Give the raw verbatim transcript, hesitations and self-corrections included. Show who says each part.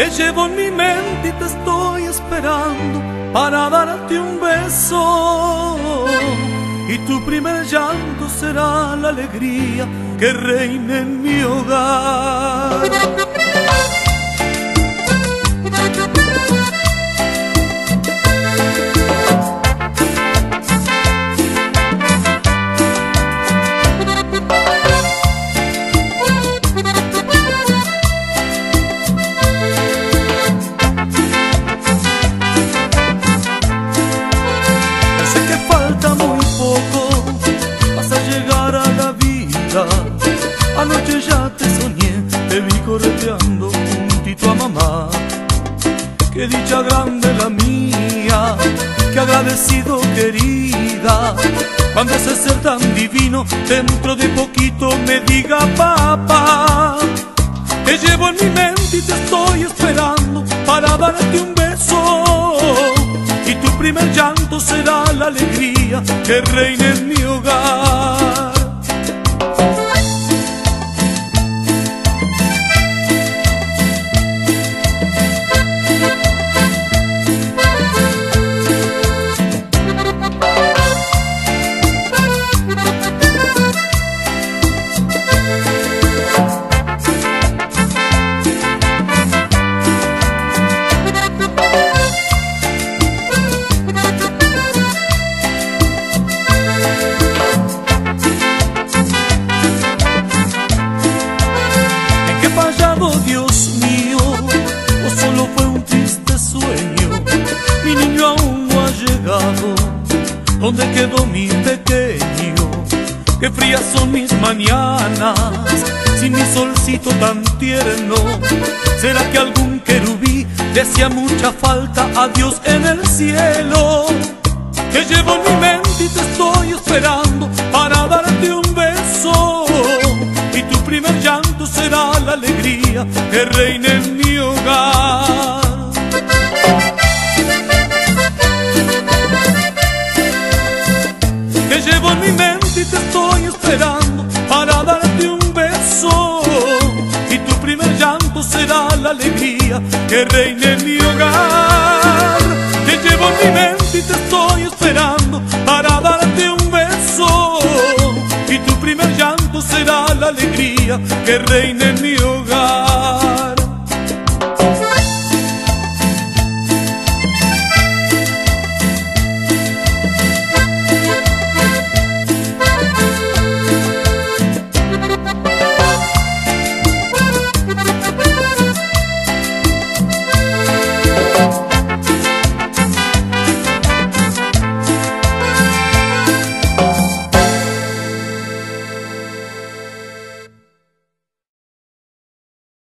Speaker 1: Te llevo en mi mente y te estoy esperando para darte un beso. Y tu primer llanto será la alegría que reine en mi hogar. Anoche ya te soñé, te vi correteando juntito a mamá. Qué dicha grande la mía, qué agradecido querida, cuando ese ser tan divino dentro de poquito me diga papá. Te llevo en mi mente y te estoy esperando para darte un beso. Y tu primer llanto será la alegría que reine en mi hogar. Dios mío, o solo fue un triste sueño. Mi niño aún no ha llegado. ¿Dónde quedó mi pequeño? Qué frías son mis mañanas sin mi solcito tan tierno. ¿Será que algún querubí le hacía mucha falta a Dios en el cielo? Te llevo en mi mente y te estoy esperando para darte un beso. Y tu primer llanto será la alegría que reine en mi hogar. Te llevo en mi mente y te estoy esperando para darte un beso. Y tu primer llanto será la alegría que reine en mi hogar. Te llevo en mi mente y te estoy esperando para darte un beso. Y tu primer llanto será la alegría que reine en mi hogar.